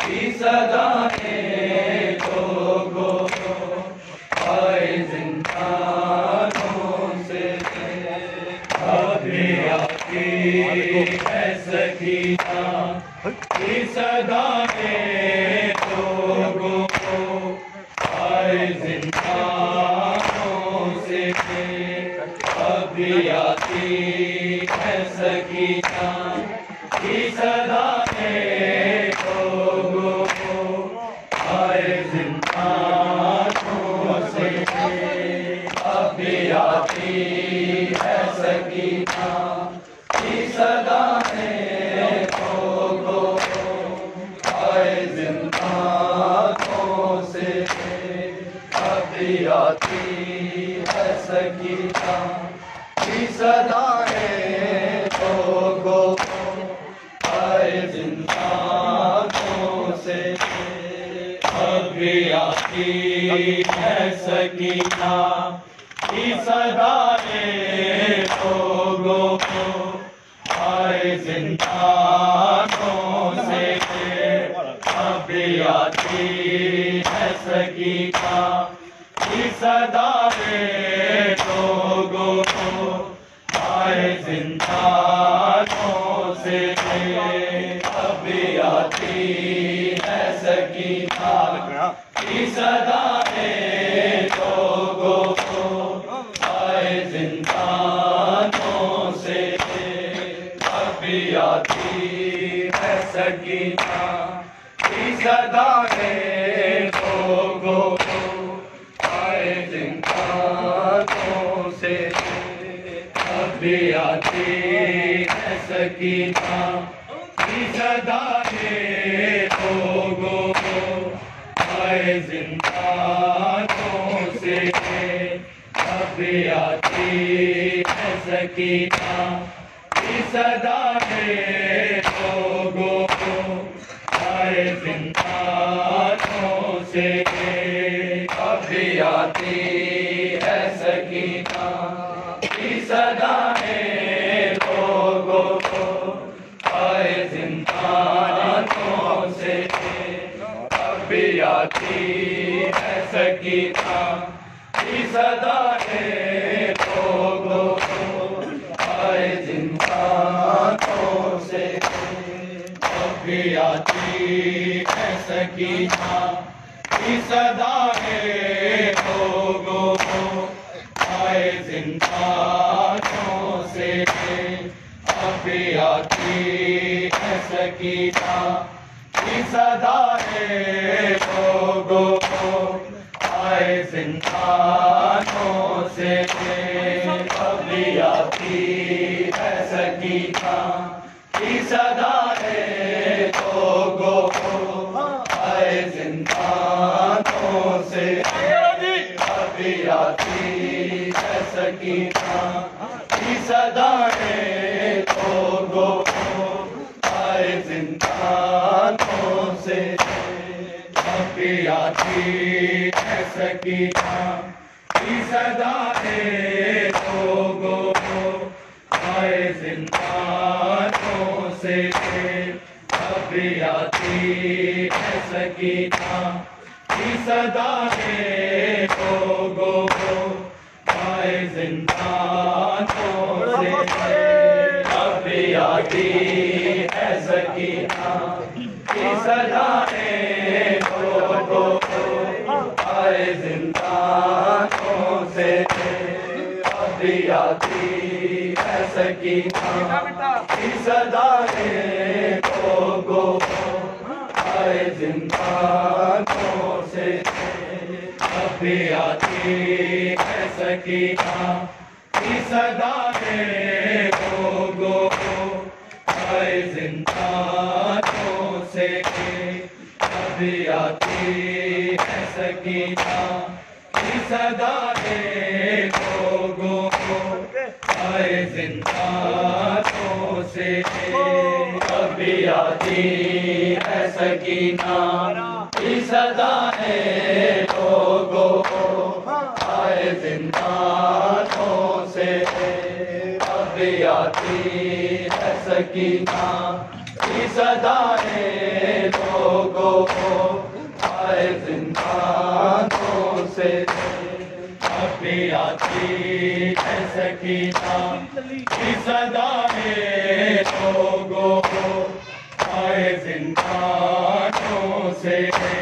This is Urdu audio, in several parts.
کی صدائیں لوگوں آئے زندانوں سے، ابھی آتی ہے سکینہ کی صدائیں لوگوں آئے زندانوں سے، ابھی آتی ہے سکینہ کی صدائیں لوگوں آئے زندانوں سے، ابھی آتی ہے سکینہ کی صدائیں لوگوں آئے زندانوں سے، ابھی آتی ہے سکینہ کی صدائیں لوگوں آئے زندانوں سے، ابھی آتی ہے سکینہ کی صدائیں لوگوں آئے زندانوں سے، ابھی آتی ہے سکینہ کی صدائیں لوگوں آئے زندانوں سے، ابھی آتی ہے سکینہ کی صدائیں لوگوں آئے زندانوں سے، ابھی آتی ہے سکینہ کی صدائیں لوگوں آئے زندانوں سے، ابھی آتی ہے سکینہ کی صدائیں لوگوں آئے زندانوں سے، ابھی آتی ہے سکینہ کی صدائیں لوگوں آئے زندانوں سے، ابھی آتی ہے سکینہ کی صدائیں لوگوں آئے زندانوں سے، ابھی آتی ہے سکینہ کی صدائیں لوگوں آئے زندانوں سے، ابھی آتی ہے سکینہ کی صدائیں لوگوں آئے زندانوں سے، ابھی آتی ہے سکینہ کی صدائیں لوگوں آئے زندانوں سے، ابھی آتی ہے سکینہ کی صدائیں لوگوں آئے زندانوں سے، ابھی آتی ہے سکینہ کی صدائیں لوگوں آئے زندانوں سے، ابھی آتی ہے سکینہ کی صدائیں لوگوں آئے زندانوں سے، ابھی آتی ہے سکینہ کی صدائیں لوگوں آئے زندانوں سے، ابھی آتی ہے سکینہ کی صدائیں لوگوں آئے زندانوں سے، ابھی آتی ہے سکینہ کی صدائیں لوگوں آئے زندانوں سے، ابھی آتی ہے سکینہ کی صدائیں لوگوں آئے زندانوں سے، ابھی آتی ہے سکینہ کی صدائیں لوگوں آئے زندانوں سے، ابھی آتی ہے سکینہ کی صدائیں لوگوں آئے زندانوں سے، ابھی آتی ہے سکینہ کی کی صدائیں لوگوں کو آئے زندانوں سے اب بھی آتی ہے سکینہ کی صدائیں لوگوں کو آئے زندانوں سے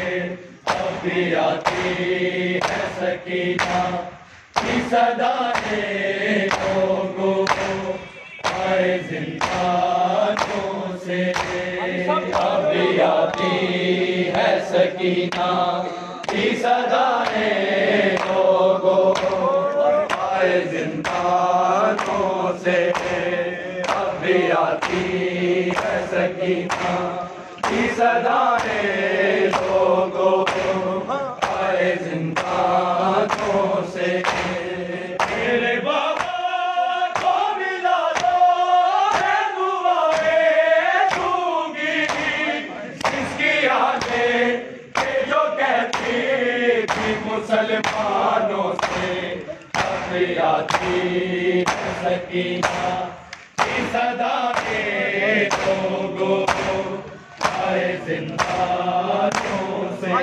اب بھی آتی ہے سکینہ کی صدائیں لوگوں کو آئے زندانوں سے اب بھی آتی ہے سکینہ کی صدائیں لوگوں کو آئے زندانوں سے اب بھی آتی ہے سکینہ کی صدائیں لوگوں کو آئے زندانوں سے میرے بابا کو ملا دو ہے دعائیں دوں گی اس کی یادیں کہ جو کہتی تھی مسلمانوں سے اب آتی ہے سکینہ کی صدائیں لوگوں کو آئے زندانوں سے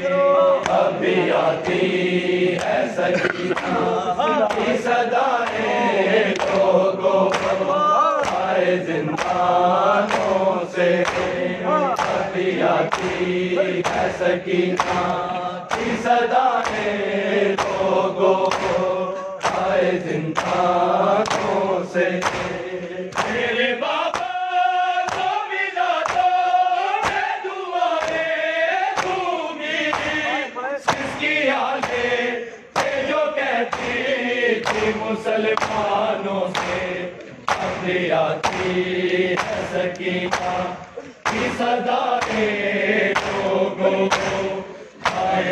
اب بھی آتی ہے سکینہ کی صدائیں لوگوں کو آئے زندانوں سے اب بھی آتی ہے سکینہ کی صدائیں لوگوں کو آئے زندانوں سے میرے بابا کو ملا تو میں دعائیں دوں گی اس کی یادیں کہ جو کہتی تھی مسلمانوں سے اب بھی آتی ہے سکینہ کی صدائیں لوگوں کو آئے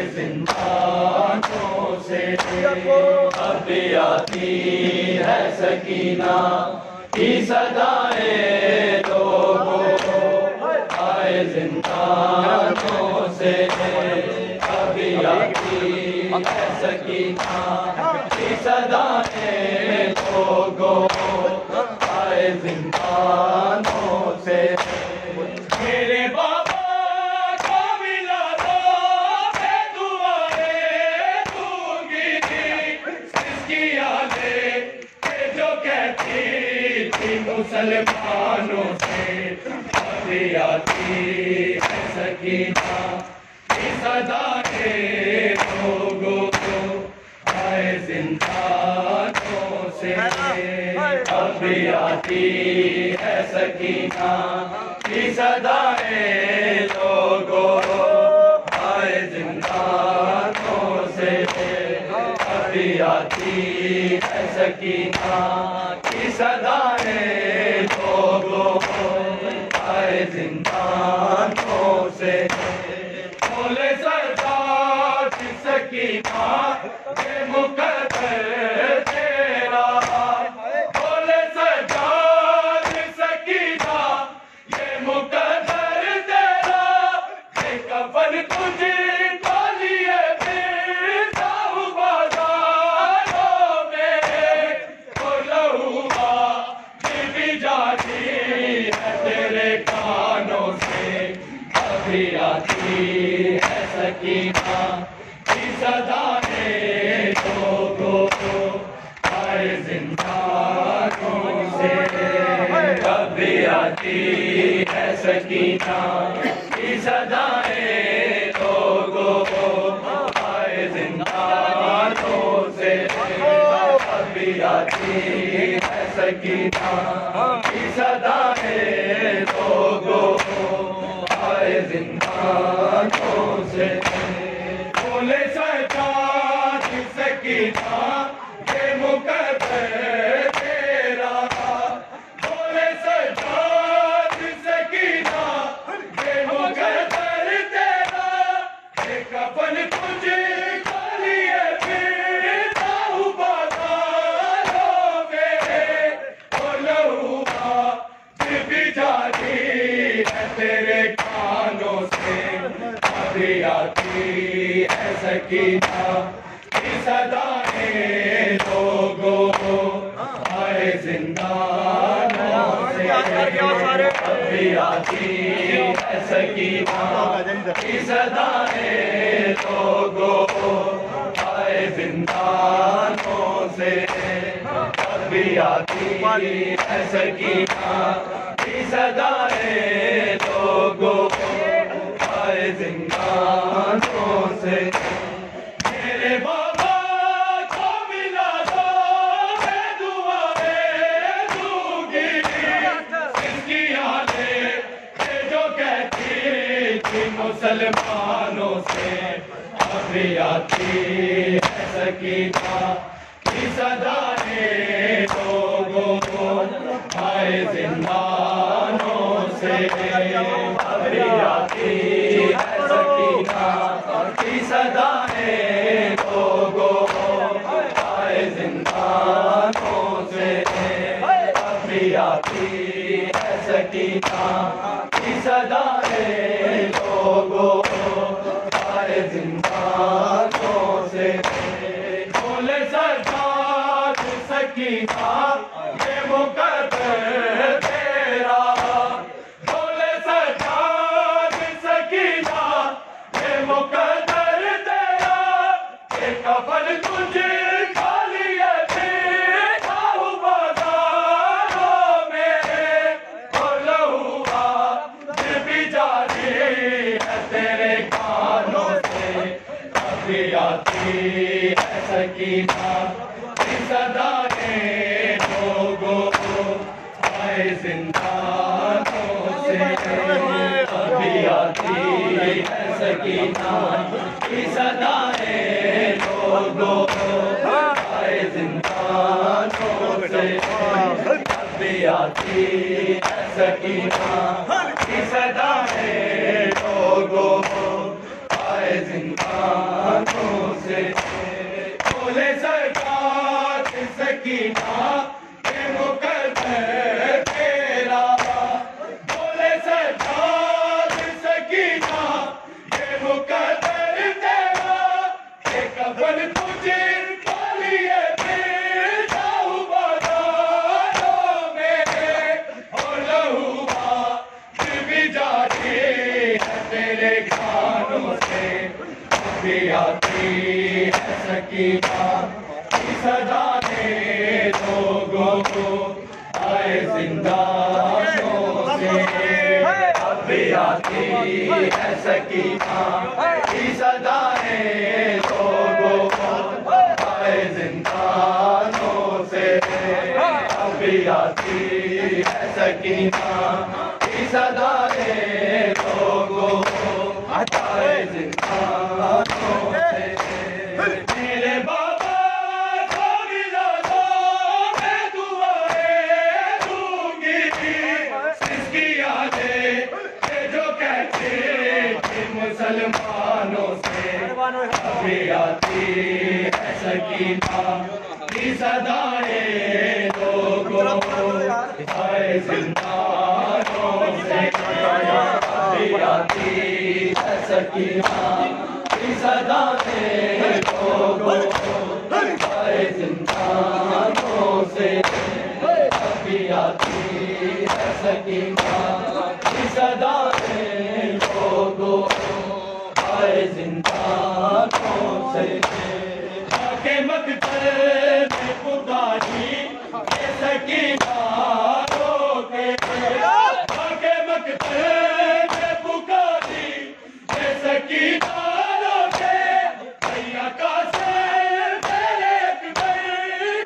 زندانوں سے اب بھی آتی ہے سکینہ کی صدائیں لوگوں کو آئے زندانوں سے اب بھی آتی ہے سکینہ کی صدائیں لوگوں کو آئے زندانوں سے میرے بابا کو ملا دو میں دعائیں دوں گی اس کی یادیں کہ جو کہتی تھی مسلمانوں سے اب بھی آتی ہے سکینہ کی صدائیں لوگوں کو آئے زندانوں سے اب بھی آتی ہے سکینہ کی صدائیں لوگوں کو آئے زندانوں سے اب بھی آتی ہے سکینہ کی صدائیں لوگوں کو آئے زندانوں سے بولے سردار کی سکینہ یہ مقدر تیرا بولے سردار کی سکینہ یہ مقدر تیرا یہ کفن تجھ کو لیے پھرتا ہوں بازاروں میں وہ لہوا بھی جاتی ہے تیرے کانوں سے اب بھی آتی ہے سکینہ کی صدائیں لوگوں کو آئے زندانوں سے اب بھی آتی ہے سکینہ کی صدائیں لوگوں کو آئے زندانوں سے اب بھی آتی ہے سکینہ کی صدائیں لوگوں کو آئے زندانوں سے بولے سجاد سکینہ یہ مقدر تیرا بولے سجاد سکینہ یہ مقدر تیرا یہ کفن تجھ کو لیے پھرتا ہوں بازاروں میں وہ لہوا بھی جاتی ہے تیرے کانوں سے اب بھی آتی ہے سکینہ کی صدائیں لوگوں کو آئے زندانوں سے اب بھی آتی ہے سکینہ کی صدائیں لوگوں آئے زندانوں سے اب بھی آتی ہے سکینہ کی صدائیں لوگوں آئے زندانوں سے میرے بابا کو ملا دو میں دعائیں دوں گی اس کی یادیں یہ جو کہتی تھی مسلمانوں سے اب بھی آتی ہے سکینہ کی صدائیں لوگوں کو آئے زندانوں سے اب بھی آتی ہے سکینہ کی صدائیں لوگوں کو آئے زندانوں سے اب بھی آتی ہے سکینہ کی صدائیں لوگوں کو آئے زندانوں سے بولے سجاد سکینہ یہ مقدر تیرا بولے سجاد سکینہ یہ مقدر تیرا کہ کفن تجھے کھالی تھی جاؤ بازاروں میں اور لہوا پھر بھی جاری ہے تیرے کانوں سے اب بھی آتی ہے سکینہ کی صدائیں لوگوں آئے زندانوں سے اب بھی آتی ہے سکینہ کی صدائیں لوگوں آئے زندانوں سے اب بھی آتی ہے سکینہ کی صدائیں لوگوں آئے زندانوں سے بولے سرکار سکینہ یہ مقدر تیرا بولے سرکار سکینہ یہ مقدر تیرا کہ کفن تجھے کھالی پھر جاؤ بازاروں میں اور لہوا پھر بھی جاری ہے تیرے کانوں سے اب بھی آتی ہے سکینہ کی صدائیں لوگوں کو آئے زندانوں سے اب بھی آتی ہے سکینہ کی صدائیں لوگوں کو آئے زندانوں سے اب بھی آتی ہے سکینہ کی صدائیں لوگوں کو آئے زندانوں سے میرے بابا کو ملا دو میں دعائیں دوں گی اس کی یادیں یہ جو کہتے تھے مسلمانوں سے اب بھی آتی ہے سکینہ کی صدائیں لوگوں آئے زندانوں سے اب بھی آتی ہے سکینہ کی صدائیں لوگوں آئے زندانوں سے اب بھی آتی ہے سکینہ کی صدائیں لوگوں آئے زندانوں سے کہ مقتل میں پکاری یہ سکینہ رو کے کہ مقتل میں پکاری یہ سکینہ رو کے بھیا کا سے میرے اکبر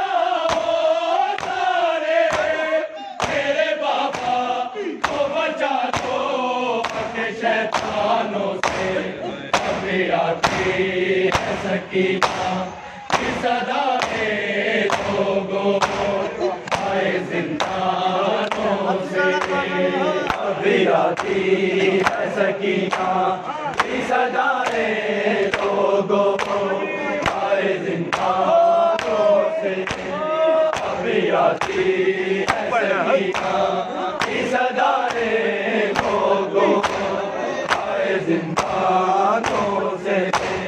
اٹھاؤ سارے میرے بابا کو بچا دو اپنے شیطانوں سے اب بھی آتی ہے سکینہ کی صدائیں لوگوں آئے زندانوں سے اب بھی آتی ہے سکینہ کی صدائیں لوگوں آئے زندانوں سے اب بھی آتی ہے سکینہ کی صدائیں لوگوں آئے زندانوں سے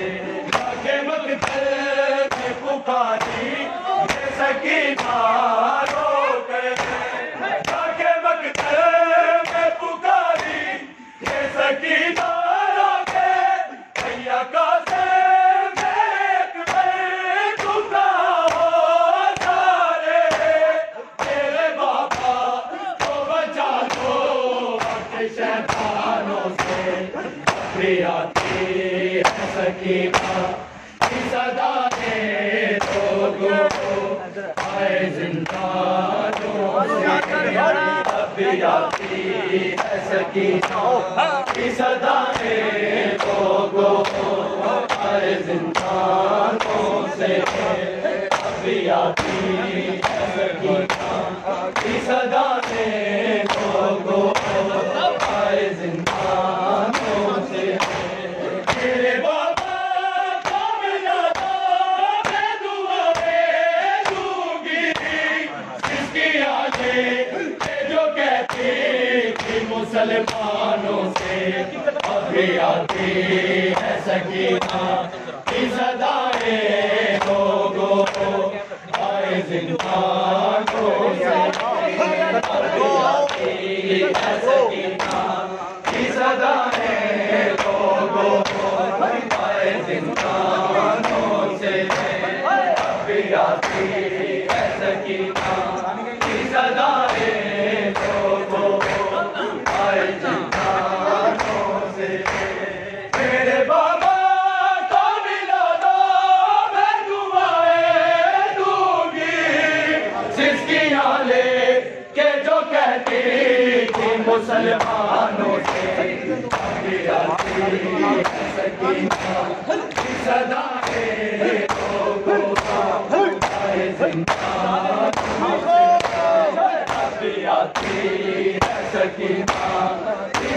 پکاری یہ سکینہ رو کے جا کے مقتل میں بھی آتی ہے سکینہ کی صدا ہے لوگوں آئے زندانوں سے اب بھی آتی ہے سکینہ کی صدا ہے لوگوں آئے زندانوں سے اب بھی آتی ہے سکینہ کی صدا ہے لوگوں آئے زندانوں سے میرے بابا کو ملا دو میں دعائیں دوں گی جس کی آنکھیں جو کہتی تھی مسلمانوں سے اب بھی آتی ہے سکینہ کی صدائیں لوگوں آئے زندانوں سے اب بھی آتی ہے سکینہ کی صدائیں لوگوں آئے زندانوں سے اب بھی آتی ہے سکینہ کی صدائیں لوگوں آئے زندانوں سے میرے بابا کو ملا دو میں دعائیں دوں گی جس کی آلے کہ جو کہتی تھی مسلمانوں سے اب بھی آتی ہے سکینہ کی صدائیں لوگوں آئے زندانوں سے اب بھی آتی ہے سکینہ کی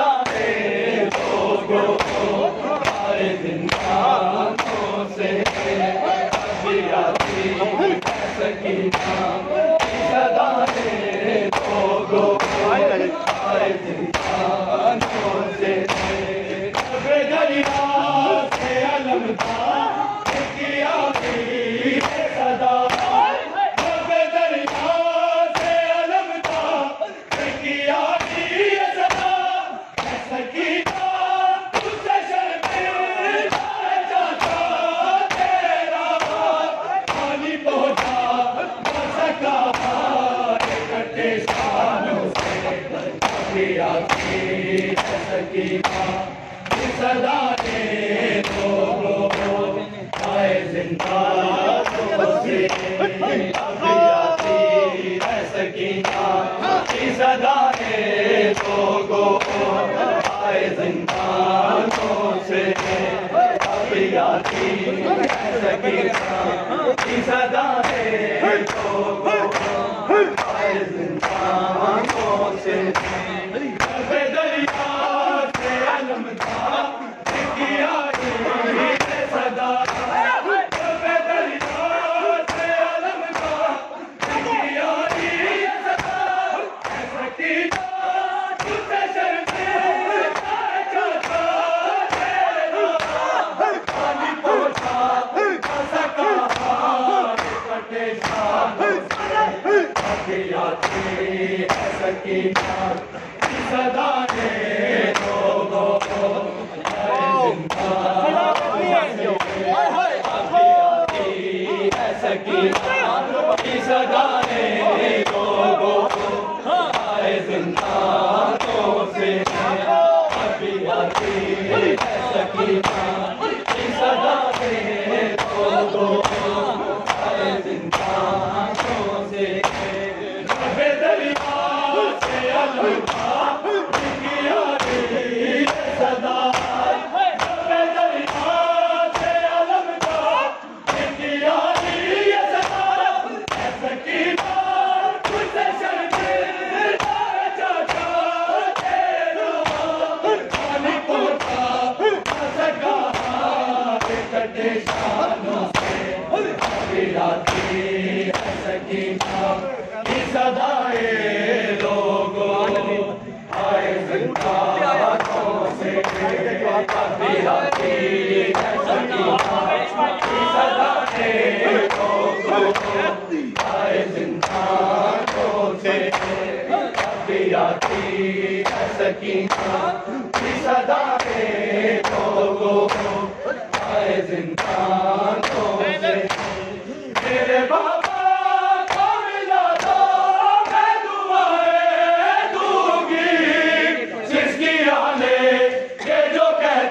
صدائیں لوگوں آئے زندانوں سے اب بھی آتی ہے سکینہ کی صدائیں لوگوں آئے زندانوں سے بے دریا سے علم تھا کی آتی ہے صدا بے دریا سے علم تھا کی آتی ہے صدا سکینہ تجھ سے شرمندہ ہے چاچا تیرا پانی پہنچا نہ سکا کٹے شانوں سے اب بھی آتی ہے سکینہ کی صدائیں لوگوں آئے زندانوں سے اب بھی آتی ہے سکینہ کی صدائیں لوگوں آئے زندانوں سے اب بھی آتی ہے سکینہ کی صدائیں لوگوں آئے زندانوں سے بے دریا سے علم تھا کی آتی ہے صدا بے دریا سے علم تھا کی آتی ہے صدا سکینہ تجھ سے شرمندہ ہے چاچا تیرا پانی پہنچا نہ سکا کٹے شانوں سے اب بھی آتی ہے سکینہ کی صدائیں لوگوں آئے زندانوں سے اب بھی آتی ہے سکینہ کی صدائیں لوگوں آئے زندانوں سے اب بھی آتی ہے سکینہ کی صدائیں لوگوں آئے زندانوں سے بے دریا سے علم تھا کی آتی ہے صدا بے دریا سے علم تھا کی آتی ہے صدا سکینہ تجھ سے شرمندہ ہے چاچا تیرا پانی پہنچا نہ سکا کٹے شانوں سے اب بھی آتی ہے سکینہ کی صدائیں لوگوں آئے زندانوں سے اب بھی آتی ہے سکینہ کی صدائیں لوگوں آئے زندانوں سے اب بھی آتی ہے سکینہ کی صدائیں لوگوں آئے زندانوں سے میرے بابا کو ملا دو میں دعائیں دوں گی جس کی آلے کہ جو کہتی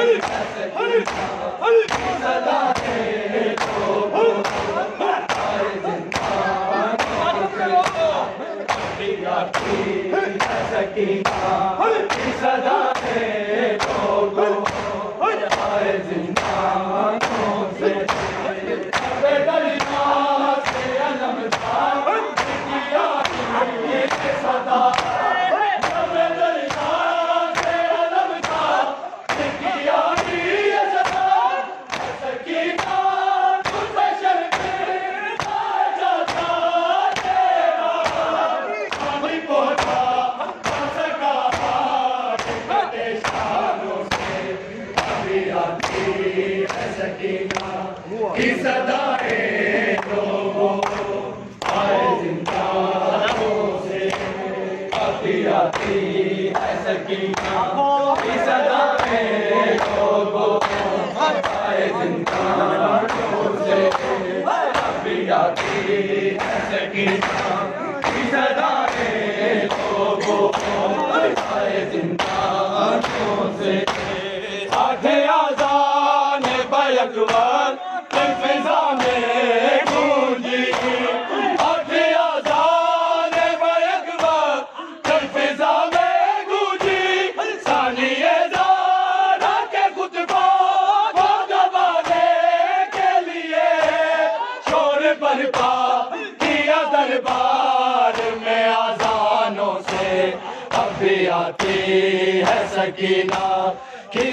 سکینہ کی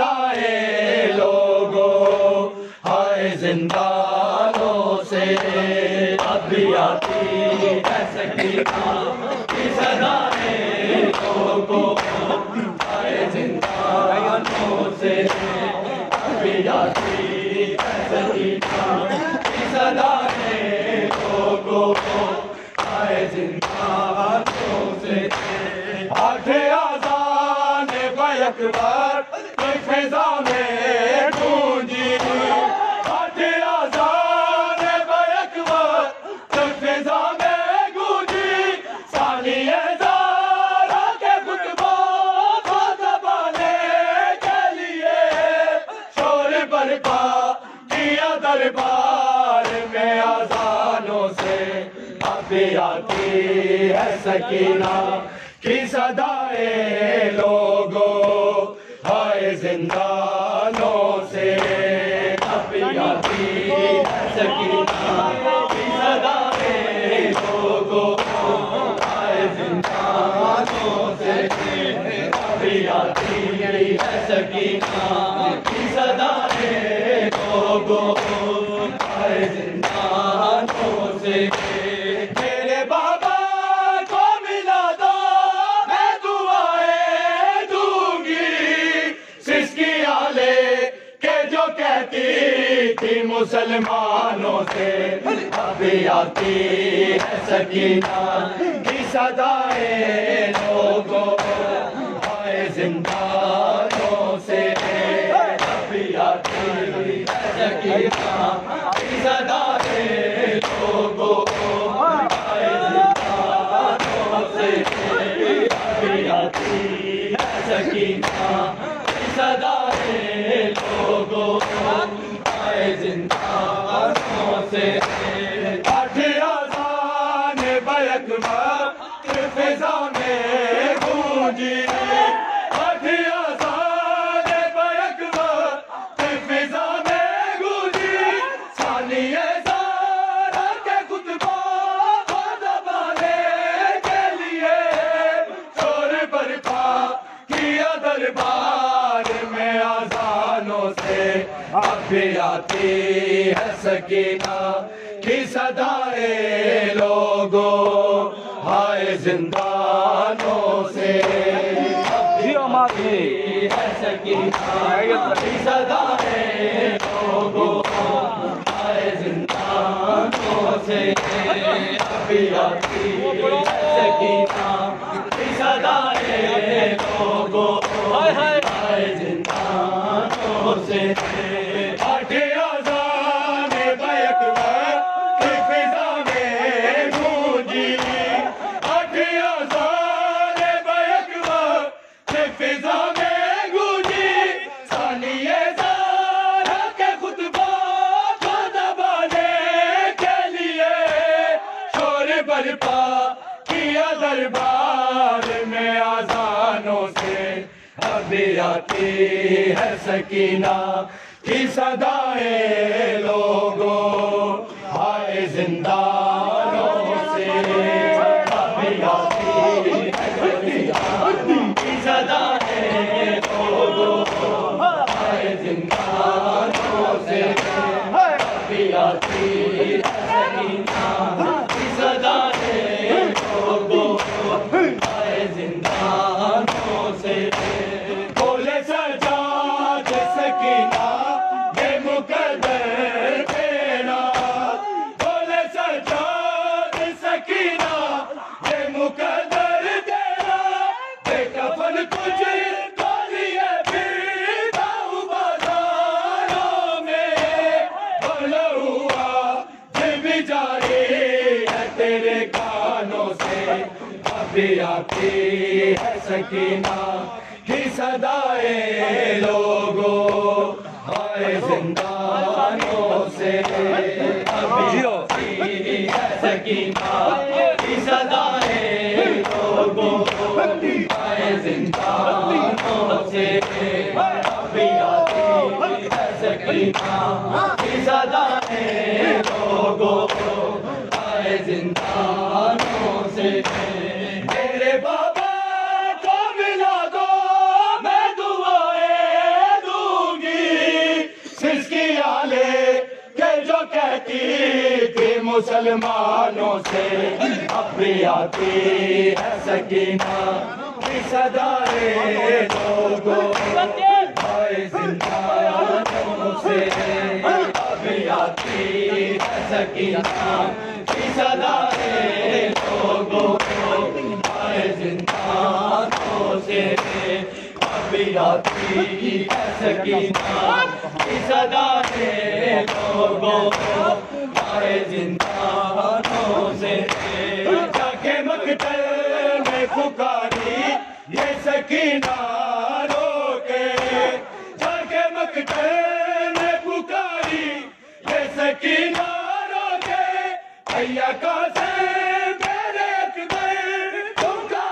صدائیں لوگوں ہائے زندانوں سے اب بھی آتی ہے سکینہ کی صدائیں لوگوں ہائے زندانوں سے اب بھی آتی ہے سکینہ کی صدائیں لوگوں ہائے زندانوں سے اکبر کوئی فضا میں گونجی آذان اکبر کوئی فضا میں گونجی ثانیہ زہرا کے خطبہ کو دبانے کے لیے شور برپا کیا دربار میں اذانوں سے اب بھی آتی ہے سکینہ کی صدائیں لوگوں ہائے زندانوں سے اب بھی آتی ہے سکینہ کی صدائیں لوگوں ہائے زندانوں سے اب بھی آتی ہے سکینہ کی صدائیں لوگوں ہائے زندانوں سے میرے بابا تھی مسلمانوں سے اب بھی آتی ہے سکینہ کی صدائیں لوگوں ہائے زندانوں سے اب بھی آتی ہے سکینہ کی صدائیں لوگوں ہائے زندانوں سے اب بھی آتی ہے سکینہ کی صدائیں لوگوں زندانوں سے آٹھ اذان اکبر فضا میں گونجی آٹھ اذان اکبر فضا میں گونجی ثانیہ زہرا کے خطبہ کو دبانے کے لیے شور برپا کیا دربار میں اذانوں سے اب بھی آتی ہے سکینہ کی صدائیں لوگوں ہائے زندانوں سے اب بھی آتی ہے سکینہ کی صدائیں لوگوں ہائے زندانوں سے اب بھی آتی ہے سکینہ کی صدائیں لوگوں ہائے زندانوں سے فضا میں گونجی ثانیہ ابھی آتی ہے سکینہ کی صدائیں لوگوں ہائے زندانوں سے ابھی آتی ہے سکینہ کی صدائیں لوگوں ہائے زندانوں سے ابھی آتی ہے سکینہ کی صدائیں لوگوں ہائے زندانوں سے بولے سجاد سکینہ یہ مقدر تیرا بولے سجاد سکینہ یہ مقدر تیرا بے کفن تجھ کو لیے پھرتا ہوں بازاروں میں بھلا ہوا یہ بھی جاری ہے تیرے کانوں سے ابھی آتی ہے سکینہ کی صدائیں لوگوں ہائے زندانوں سے ابھی آتی ہے سکینہ کی صدائیں لوگوں ہائے زندانوں سے ابھی آتی ہے سکینہ کی صدائیں لوگوں ہائے زندانوں سے میرے بابا کو ملا دو میں دعائیں دوں گی سسکی آلے کہ جو کہتی تھی مسلمانوں سے ابھی آتی ہے سکینہ کی صدائیں لوگوں ہائے زندانوں سے ابھی آتی ہے سکینہ کی صدائیں لوگوں ہائے زندانوں سے ابھی آتی ہے سکینہ کی صدائیں لوگوں ہائے زندانوں سے جا کے مقتل میں پکاری یہ سکینہ رو کے جا کے مقتل میں پکاری یہ سکینہ رو کے حیا کا سے میرے اکبر تم کا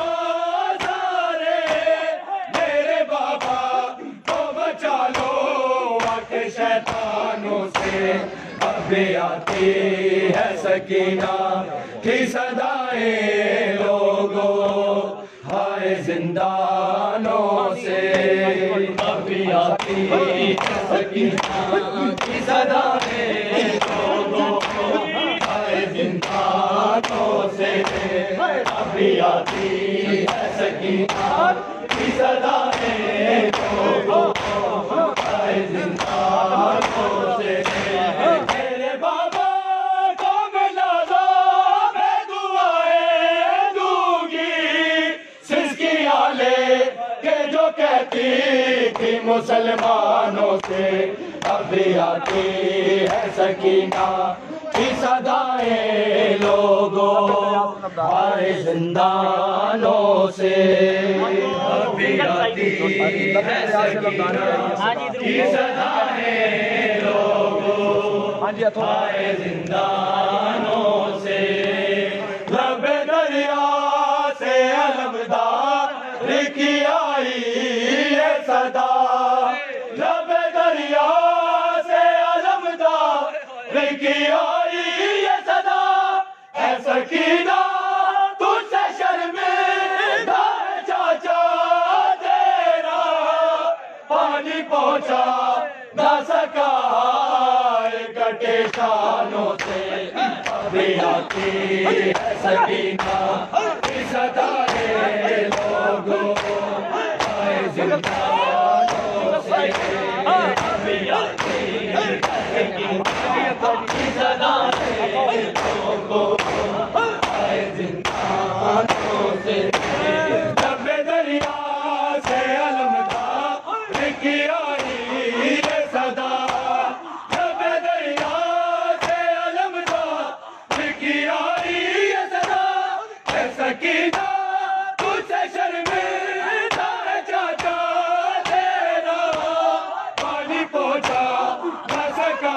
آزارے میرے بابا کو بچا لو آکے شیطانوں سے ابھی آتی ہے سکینہ کی صدائیں لوگوں ہائے زندانوں سے ابھی آتی ہے سکینہ کی صدائیں لوگوں ہائے زندانوں سے ابھی آتی ہے سکینہ کی صدائیں لوگوں ہائے زندانوں سے میرے بابا کو ملا دو میں دعائیں دوں گی سسکی آلے کہ جو کہتی تھی مسلمانوں سے ابھی آتی ہے سکینہ کی صدائیں لوگوں ہائے زندانوں سے ابھی آتی ہے سکینہ کی صدائیں لوگوں ہائے زندانوں سے لب دریا سے علمدار کی آئی یہ صدا لب دریا سے علمدار کی آئی یہ صدا اے سکینہ تجھ سے شرمندہ ہے چاچا تیرا پانی پہنچا نہ سکا کٹے شانوں سے ابھی آتی ہے سکینہ کی صدائیں لوگوں ہائے زندانوں سے ابھی آتی ہے سکینہ کی صدائیں لوگوں ہائے زندانوں سے جب دریا سے علمدار کی آئی یہ صدا جب دریا سے علمدار کی آئی یہ صدا اے سکینہ تجھ سے شرمندہ ہے چاچا تیرا پانی پہنچا نہ سکا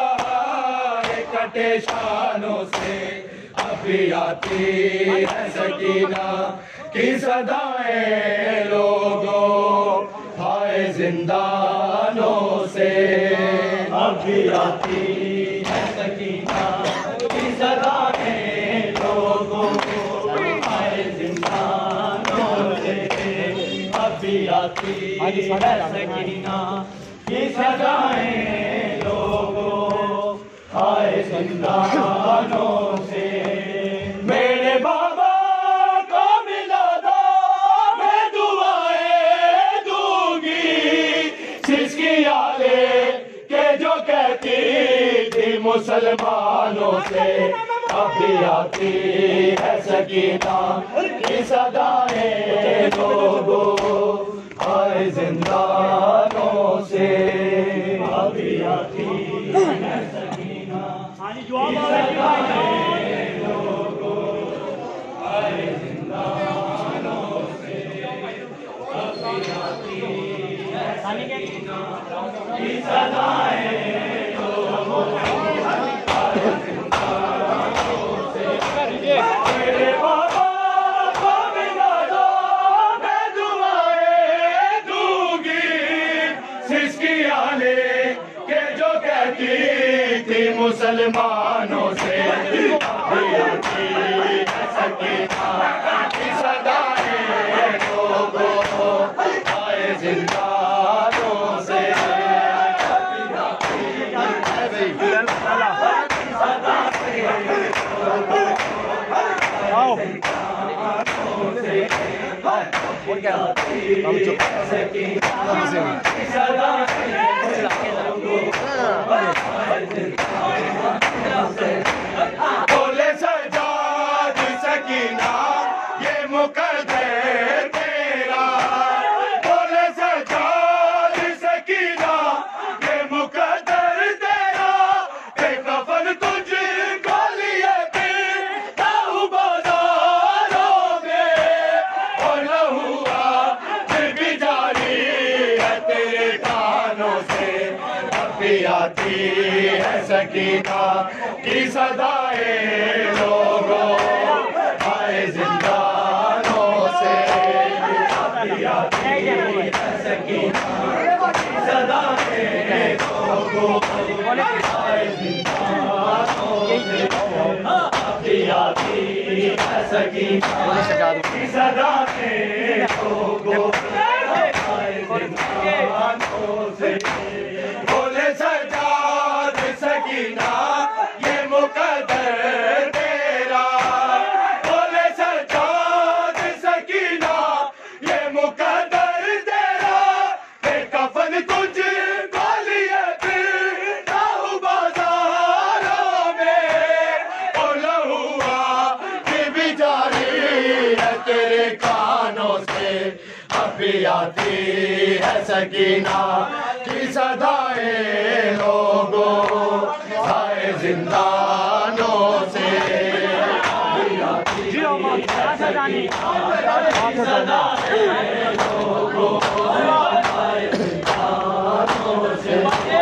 کٹے شانوں سے ابھی آتی ہے سکینہ کی صدائیں لوگوں زندانوں سے اب بھی آتی ہے سکینہ کی صدائیں لوگوں کو آئے زندانوں سے اب بھی آتی ہے سکینہ کی صدائیں لوگوں آئے زندانوں سے میرے بابا کو ملا دو میں دعائیں دوں گی سسکیاں لے کہ جو کہتی تھی مسلمانوں سے اب بھی آتی ہے سکینہ کی صدائیں لوگوں آئے زندانوں سے اب بھی آتی ہے سکینہ کی صدائیں لوگوں آئے زندانوں سے اب بھی آتی ہے سکینہ کی صدائیں لوگوں آئے زندانوں سے میرے بابا کو ملا دو میں دعائیں دوں گی سسکیاں لے کہ جو کہتی تھی مسلمانوں سے اب بھی آتی ہے سکینہ کی صدائیں لوگوں آئے زندانوں سے اب بھی آتی ہے سکینہ کی صدائیں لوگوں آئے زندانوں سے اب بھی آتی ہے سکینہ کی صدائیں لوگوں بولے سجاد سکینہ یہ مقدر تیرا بولے سجاد سکینہ یہ مقدر تیرا بے کفن تجھ کو لیے پھرتا ہوں بازاروں میں اور نہ ہوا پھر بھی جاری ہے تیرے کانوں سے اب بھی آتی ہے سکینہ کی صدائیں لوگوں آئے زندانوں سے اب بھی آتی ہے سکینہ کی صدائیں لوگوں آئے زندانوں سے اب بھی آتی ہے سکینہ کی صدائیں لوگوں آئے زندانوں سے بولے سجاد سکینہ یہ مقدر تیرا بولے سجاد سکینہ یہ مقدر تیرا بے کفن تجھ کو لیے پھرتا ہوں بازاروں میں اور نہ ہوا پھر بھی جاری ہے تیرے کانوں سے اب بھی آتی ہے سکینہ کی صدائیں لوگوں آئے زندانوں سے اب بھی آتی ہے سکینہ کی صدائیں لوگوں آئے زندانوں سے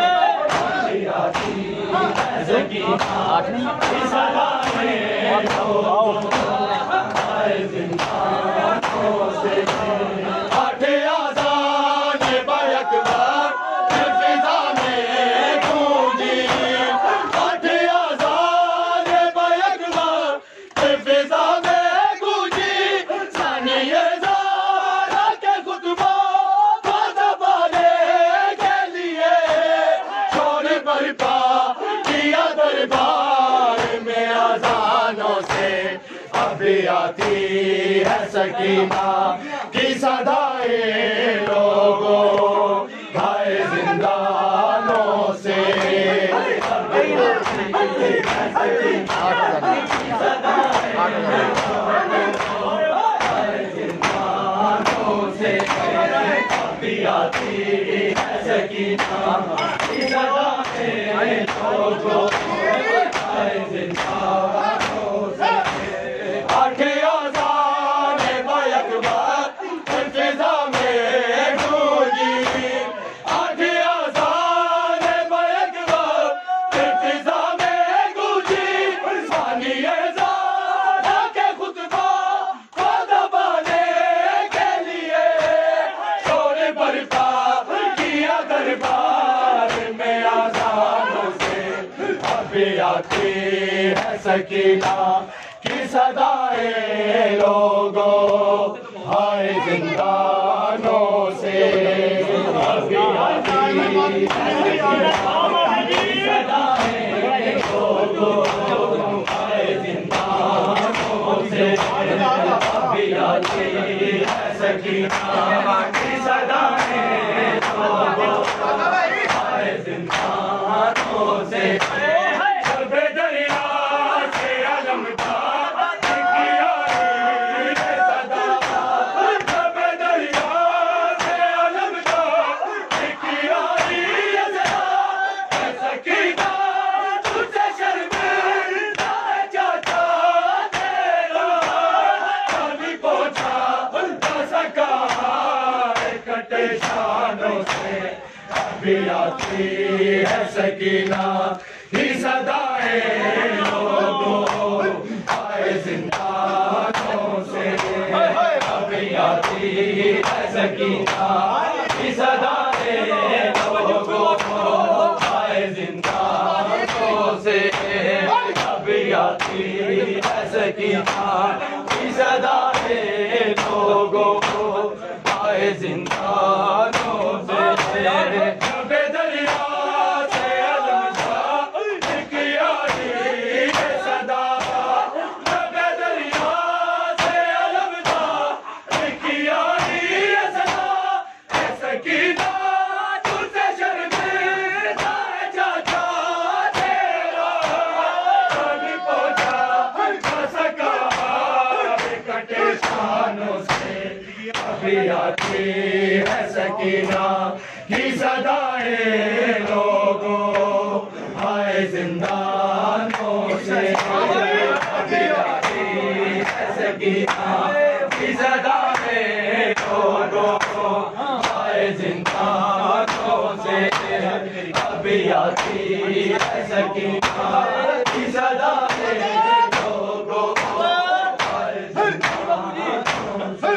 اب بھی آتی ہے سکینہ کی صدائیں لوگوں آئے زندانوں سے آٹھ آذان بیک بار پھر فضا میں گونجی آٹھ آذان بیک بار پھر فضا میں گونجی ثانیہ زہرا کے خطبہ کو دبانے کے لیے شور برپا کیا دربار میں اذانوں سے اب بھی آتی ہے سکینہ کی صدائیں لوگوں آئے زندانوں سے اب بھی آتی ہے سکینہ کی صدائیں لوگوں آئے زندانوں سے اب بھی آتی ہے سکینہ کی صدائیں لوگوں آئے زندانوں سے آٹھ آذان بیک بار پھر فضا میں گونجی آٹھ آذان بیک بار پھر فضا میں گونجی ثانیہ زہرا کے خطبہ کو دبانے کے لیے شور برپا آتی ہے سکینہ کی صدائیں لوگوں ہائے زندانوں سے ابھی آتی ہے سکینہ کی صدائیں لوگوں ہائے زندانوں سے ابھی آتی ہے سکینہ کی صدائیں لوگوں ہائے زندانوں سے جب دریا سے علمدار کیا یہ صدا جب دریا سے علمدار کیا یہ صدا سکینہ تجھ سے شرمندہ ہے چاچا تیرا کبھی پہنچا نہ سکا کٹے شانوں سے ابھی آتی ہے سکینہ کی صدائیں لوگوں ہائے زندانوں سے ابھی آتی ہے سکینہ کی صدائیں لوگوں ہائے زندانوں سے ابھی آتی ہے سکینہ کی صدائیں لوگوں ہائے زندانوں سے جب دریا سے علمدار کیا یہ صدا جب دریا سے علمدار کیا یہ صدا سکینہ تجھ سے شرمندہ ہے چاچا تیرا کبھی پہنچا نہ سکا کٹے شانوں سے ابھی آتی ہے سکینہ کی صدائیں لوگوں ہائے زندانوں سے ابھی آتی ہے سکینہ کی صدائیں لوگوں ہائے زندانوں سے ابھی آتی ہے سکینہ کی صدائیں لوگوں ہائے زندانوں سے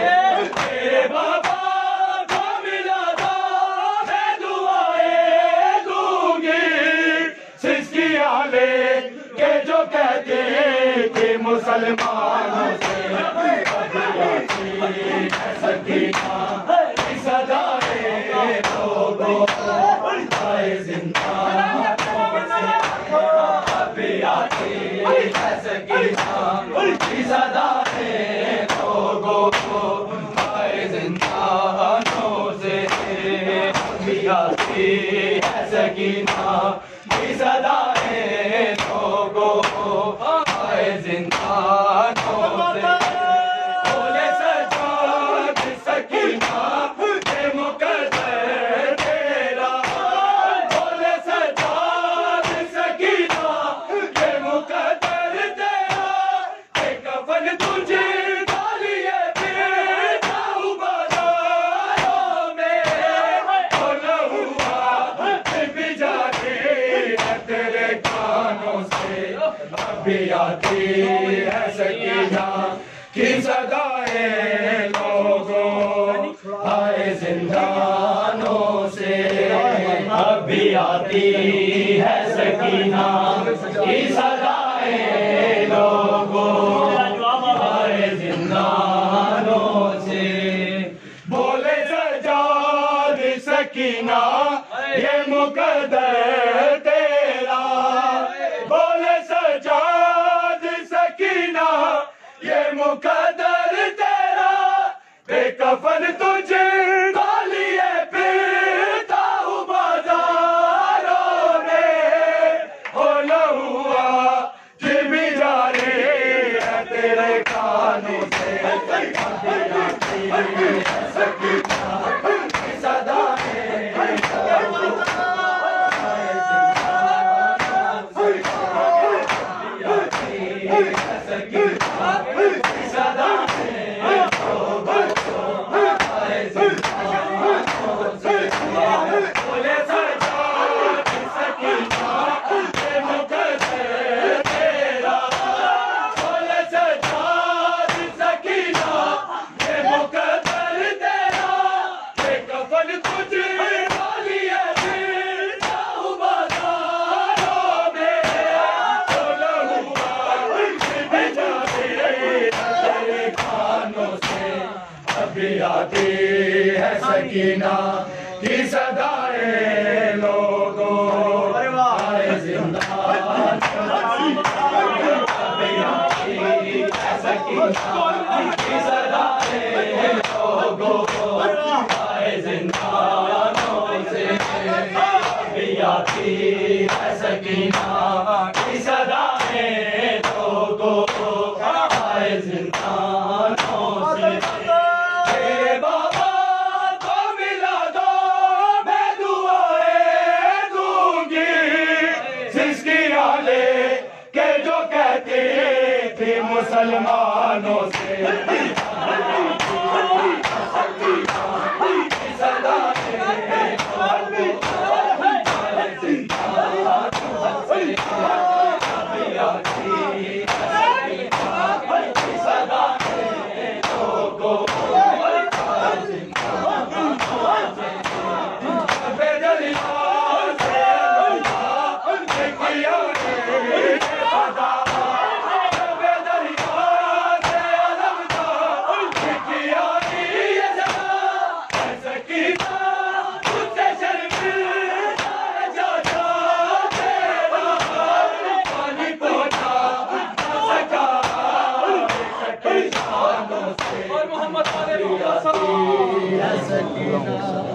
میرے بابا کو ملا تھا میں دعائیں دوں گی سسکیاں لے کے جو کہتے کہ مسلمانوں سے ابھی آتی ہے سکینہ کی صدائیں لوگوں ہائے زندانوں سے ابھی آتی ہے سکینہ کی صدائیں لوگوں ہائے زندانوں سے ابھی آتی ہے سکینہ کی صدائیں لوگوں ہائے زندانوں سے بولے سجاد سکینہ یہ مقدر تیرا بولے سجاد سکینہ یہ مقدر تیرا کہ کفن تجھے ڈالیے پھرتا ہوں بازاروں میں کھولا ہوا بھی جاتی ہے تیرے کانوں سے ابھی آتی ہے سکینہ کی صدائیں لوگوں ہائے زندانوں سے ابھی آتی ہے سکینہ کی صدائیں لوگوں ہائے زندانوں سے بولے سجاد سکینہ یہ مقدر تیرا بولے سجاد سکینہ یہ مقدر تیرا بے کفن تجھے ڈالیے پھرتا ہوں بازاروں میں ہولا ہوا بھی جاری ہے تیرے کانوں سے ابھی آتی ہے سکینہ کی صدائیں لوگوں ہائے زندانوں سے ابھی آتی ہے سکینہ کی صدائیں لوگوں ہائے زندانوں سکینہ کی صدائے لوگوں آئے زندان سکینہ کی صدائے لوگوں آئے زندانوں سے آتی ہے سکینہ کی صدائے لوگوں آئے زندانوں سے مسلمانوں سے محمد